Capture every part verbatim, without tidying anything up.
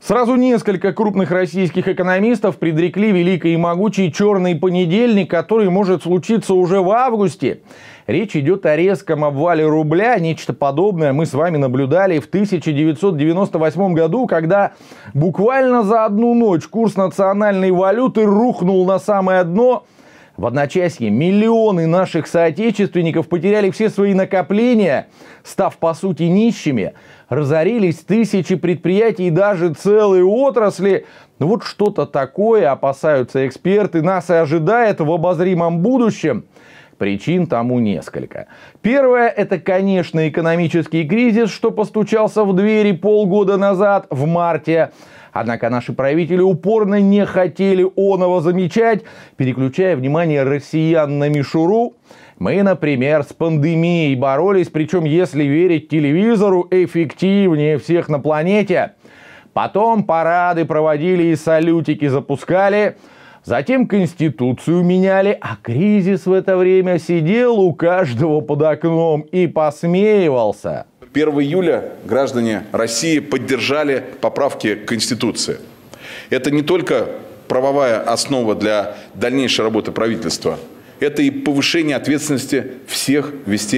Сразу несколько крупных российских экономистов предрекли великий и могучий черный понедельник, который может случиться уже в августе. Речь идет о резком обвале рубля. Нечто подобное мы с вами наблюдали в тысяча девятьсот девяносто восьмом году, когда буквально за одну ночь курс национальной валюты рухнул на самое дно. В одночасье миллионы наших соотечественников потеряли все свои накопления, став по сути нищими. Разорились тысячи предприятий и даже целые отрасли. Ну вот что-то такое, опасаются эксперты, нас и ожидает в обозримом будущем. Причин тому несколько. Первое – это, конечно, экономический кризис, что постучался в двери полгода назад, в марте. Однако наши правители упорно не хотели оного замечать, переключая внимание россиян на мишуру. Мы, например, с пандемией боролись, причем, если верить телевизору, эффективнее всех на планете. Потом парады проводили и салютики запускали. Затем Конституцию меняли, а кризис в это время сидел у каждого под окном и посмеивался. первого июля граждане России поддержали поправки к Конституции. Это не только правовая основа для дальнейшей работы правительства, это и повышение ответственности всех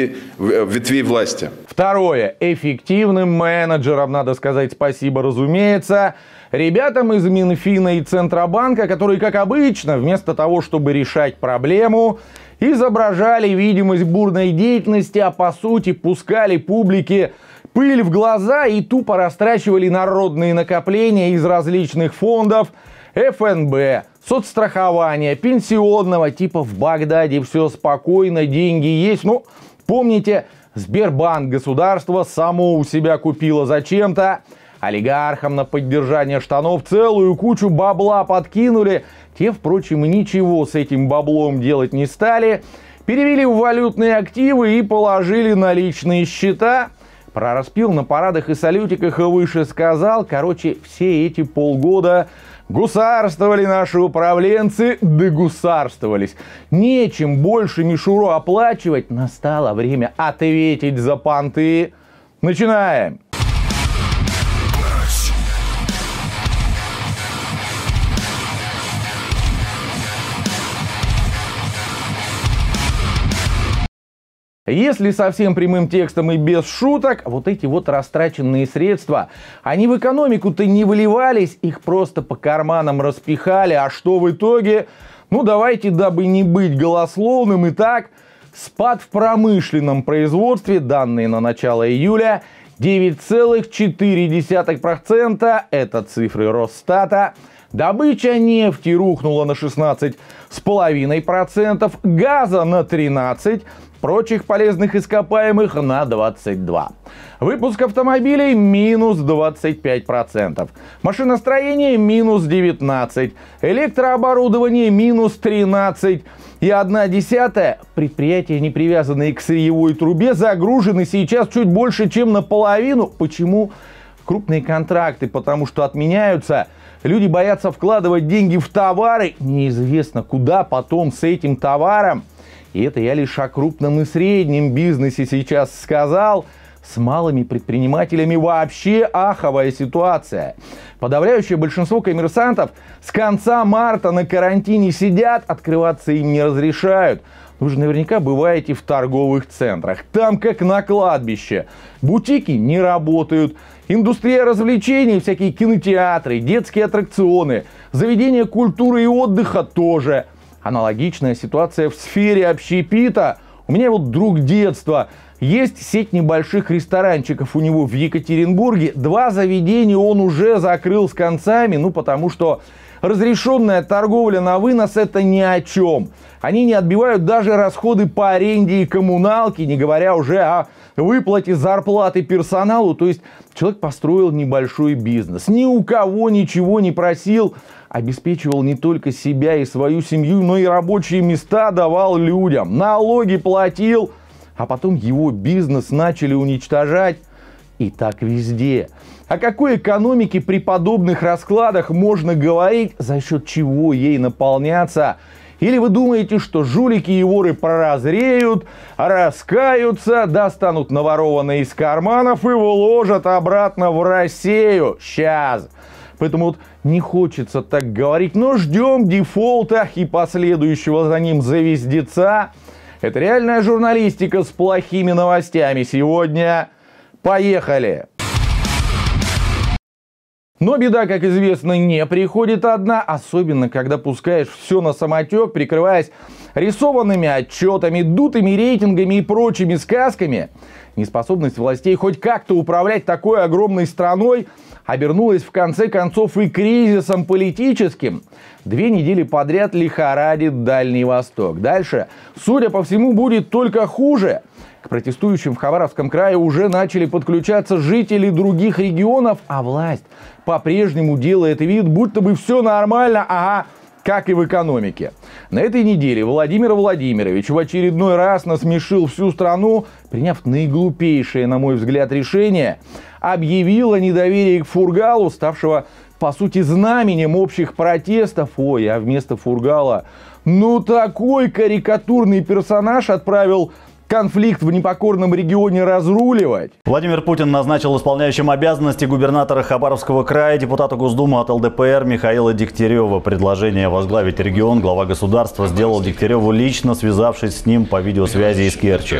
ветвей власти. Второе. Эффективным менеджерам надо сказать спасибо, разумеется. Ребятам из Минфина и Центробанка, которые, как обычно, вместо того, чтобы решать проблему, изображали видимость бурной деятельности, а по сути пускали публике пыль в глаза и тупо растрачивали народные накопления из различных фондов, эф эн бэ, соцстрахования, пенсионного, типа в Багдаде все спокойно, деньги есть. Ну, помните, Сбербанк государство само у себя купило зачем-то. Олигархам на поддержание штанов целую кучу бабла подкинули. Те, впрочем, ничего с этим баблом делать не стали. Перевели в валютные активы и положили на личные счета. Про распил на парадах и салютиках и выше сказал. Короче, все эти полгода гусарствовали наши управленцы, да гусарствовались. Нечем больше мишуру оплачивать. Настало время ответить за понты. Начинаем. Если совсем прямым текстом и без шуток, вот эти вот растраченные средства, они в экономику-то не выливались, их просто по карманам распихали. А что в итоге? Ну давайте, дабы не быть голословным, итак, спад в промышленном производстве, данные на начало июля, девять целых четыре десятых процента, это цифры Росстата. Добыча нефти рухнула на шестнадцать целых пять десятых процента, газа на тринадцать процентов, прочих полезных ископаемых на двадцать два процента. Выпуск автомобилей минус двадцать пять процентов. Машиностроение минус девятнадцать процентов. Электрооборудование минус тринадцать процентов. И одна десятая предприятия, не привязанные к сырьевой трубе, загружены сейчас чуть больше, чем наполовину. Почему? Крупные контракты, потому что отменяются. Люди боятся вкладывать деньги в товары. Неизвестно, куда потом с этим товаром. И это я лишь о крупном и среднем бизнесе сейчас сказал. С малыми предпринимателями вообще аховая ситуация. Подавляющее большинство коммерсантов с конца марта на карантине сидят, открываться им не разрешают. Вы же наверняка бываете в торговых центрах. Там как на кладбище. Бутики не работают. Индустрия развлечений, всякие кинотеатры, детские аттракционы, заведения культуры и отдыха тоже. Аналогичная ситуация в сфере общепита. У меня вот друг детства. Есть сеть небольших ресторанчиков у него в Екатеринбурге. Два заведения он уже закрыл с концами, ну потому что разрешенная торговля на вынос — это ни о чем. Они не отбивают даже расходы по аренде и коммуналке, не говоря уже о выплате зарплаты персоналу. То есть человек построил небольшой бизнес, ни у кого ничего не просил, обеспечивал не только себя и свою семью, но и рабочие места давал людям, налоги платил, а потом его бизнес начали уничтожать. И так везде. О какой экономике при подобных раскладах можно говорить, за счет чего ей наполняться? Или вы думаете, что жулики и воры прозреют, раскаются, достанут наворованное из карманов и вложат обратно в Россию? Сейчас. Поэтому вот не хочется так говорить, но ждем дефолта и последующего за ним звездеца. Это реальная журналистика с плохими новостями сегодня. Поехали! Но беда, как известно, не приходит одна, особенно когда пускаешь все на самотек, прикрываясь рисованными отчетами, дутыми рейтингами и прочими сказками. Неспособность властей хоть как-то управлять такой огромной страной обернулась в конце концов и кризисом политическим. Две недели подряд лихорадит Дальний Восток. Дальше, судя по всему, будет только хуже. К протестующим в Хабаровском крае уже начали подключаться жители других регионов, а власть по-прежнему делает вид, будто бы все нормально, ага, как и в экономике. На этой неделе Владимир Владимирович в очередной раз насмешил всю страну, приняв наиглупейшее, на мой взгляд, решение, объявил о недоверии к Фургалу, ставшего, по сути, знаменем общих протестов. Ой, а вместо Фургала, ну такой карикатурный персонаж отправил конфликт в непокорном регионе разруливать. Владимир Путин назначил исполняющим обязанности губернатора Хабаровского края депутата Госдумы от эл дэ пэ эр Михаила Дегтярева. Предложение возглавить регион глава государства сделал Дегтяреву лично, связавшись с ним по видеосвязи из Керчи.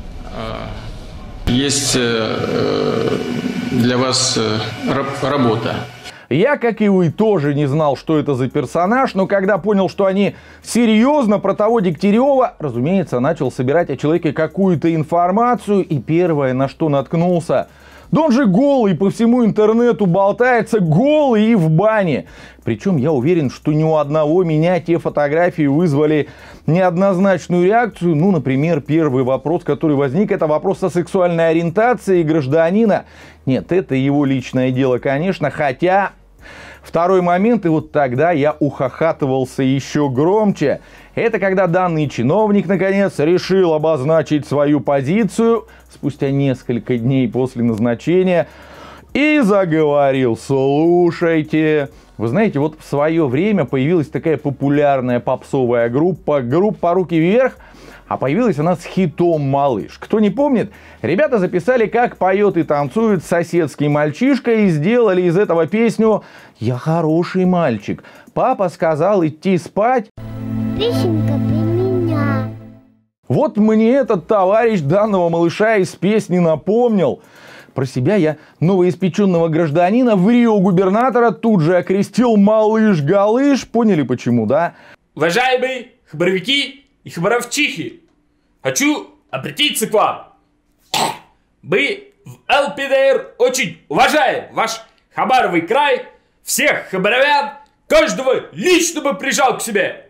Есть для вас работа. Я, как и вы, тоже не знал, что это за персонаж, но когда понял, что они серьезно про того Дегтярева, разумеется, начал собирать о человеке какую-то информацию, и первое, на что наткнулся: да он же голый, по всему интернету болтается, голый и в бане. Причем я уверен, что ни у одного меня те фотографии вызвали неоднозначную реакцию. Ну, например, первый вопрос, который возник, это вопрос о сексуальной ориентации гражданина. Нет, это его личное дело, конечно, хотя... Второй момент, и вот тогда я ухахатывался еще громче. Это когда данный чиновник, наконец, решил обозначить свою позицию спустя несколько дней после назначения и заговорил: слушайте. Вы знаете, вот в свое время появилась такая популярная попсовая группа, группа «Руки вверх», а появилась она с хитом «Малыш». Кто не помнит, ребята записали, как поет и танцует соседский мальчишка, и сделали из этого песню «Я хороший мальчик, папа сказал идти спать». Песенка при меня. Вот мне этот товарищ данного малыша из песни напомнил. Про себя я новоиспеченного гражданина в Рио губернатора тут же окрестил «Малыш-галыш». Поняли почему, да? Уважаемые хабаровики и хабаровчихи, хочу обратиться к вам. Мы в эл пэ дэ эр очень уважаем ваш Хабаровый край, всех хабаровян, каждого лично бы прижал к себе.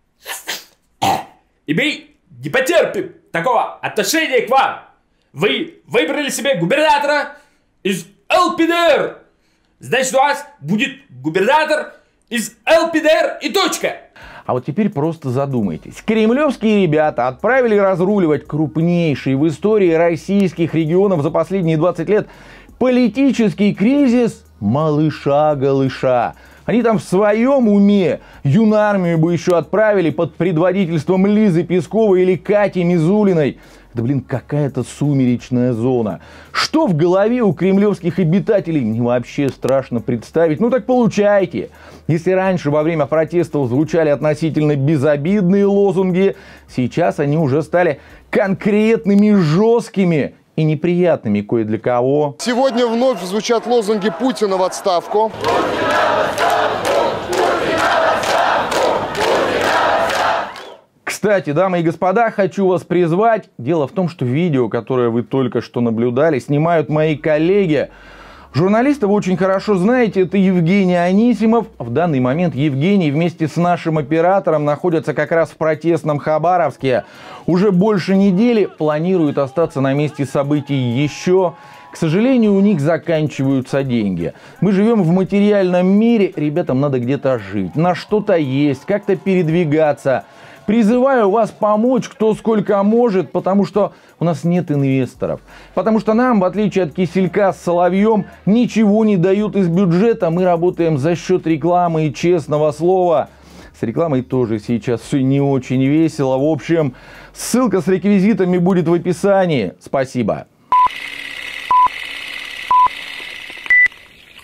И мы не потерпим такого отношения к вам. Вы выбрали себе губернатора из эл пэ дэ эр. Значит, у вас будет губернатор из эл пэ дэ эр и точка. А вот теперь просто задумайтесь. Кремлевские ребята отправили разруливать крупнейший в истории российских регионов за последние двадцать лет политический кризис малыша-галыша. Они там в своем уме юнармию бы еще отправили под предводительством Лизы Песковой или Кати Мизулиной. Да блин, какая-то сумеречная зона. Что в голове у кремлевских обитателей, мне вообще страшно представить. Ну так получайте. Если раньше во время протестов звучали относительно безобидные лозунги, сейчас они уже стали конкретными, жесткими и неприятными кое для кого. Сегодня вновь звучат лозунги «Путина в отставку». Кстати, дамы и господа, хочу вас призвать. Дело в том, что видео, которое вы только что наблюдали, снимают мои коллеги. Журналиста вы очень хорошо знаете, это Евгений Анисимов. В данный момент Евгений вместе с нашим оператором находятся как раз в протестном Хабаровске. Уже больше недели планируют остаться на месте событий еще. К сожалению, у них заканчиваются деньги. Мы живем в материальном мире, ребятам надо где-то жить, на что-то есть, как-то передвигаться. Призываю вас помочь, кто сколько может, потому что у нас нет инвесторов. Потому что нам, в отличие от Киселька с Соловьем, ничего не дают из бюджета. Мы работаем за счет рекламы и честного слова. С рекламой тоже сейчас все не очень весело. В общем, ссылка с реквизитами будет в описании. Спасибо.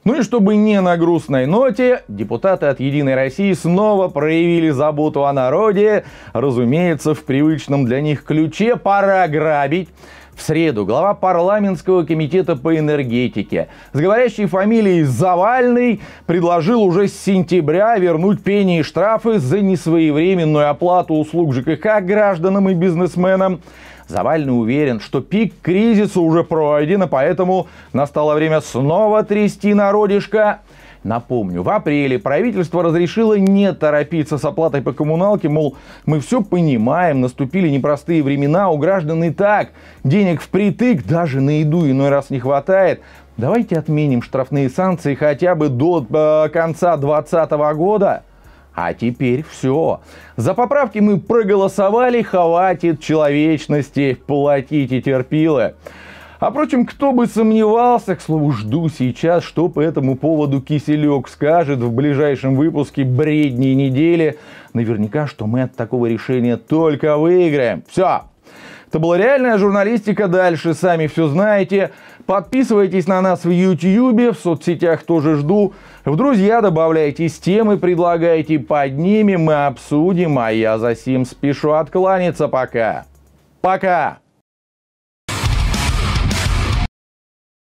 Ну и чтобы не на грустной ноте, депутаты от «Единой России» снова проявили заботу о народе. Разумеется, в привычном для них ключе: пора грабить. В среду глава парламентского комитета по энергетике с говорящей фамилией Завальный предложил уже с сентября вернуть пени и штрафы за несвоевременную оплату услуг ЖКХ гражданам и бизнесменам. Завальный уверен, что пик кризиса уже пройден, и поэтому настало время снова трясти народишко. Напомню, в апреле правительство разрешило не торопиться с оплатой по коммуналке, мол, мы все понимаем, наступили непростые времена, у граждан и так денег впритык, даже на еду иной раз не хватает. Давайте отменим штрафные санкции хотя бы до э, конца двадцатого года. А теперь все. За поправки мы проголосовали, хватит человечности, платите терпилы. А впрочем, кто бы сомневался, к слову, жду сейчас, что по этому поводу Киселек скажет в ближайшем выпуске «Бредни недели». Наверняка, что мы от такого решения только выиграем. Все. Это была реальная журналистика. Дальше сами все знаете. Подписывайтесь на нас в Ютьюбе, в соцсетях тоже жду. В друзья добавляйтесь, темы предлагайте, поднимем, мы обсудим. А я за сим спешу откланяться пока. Пока.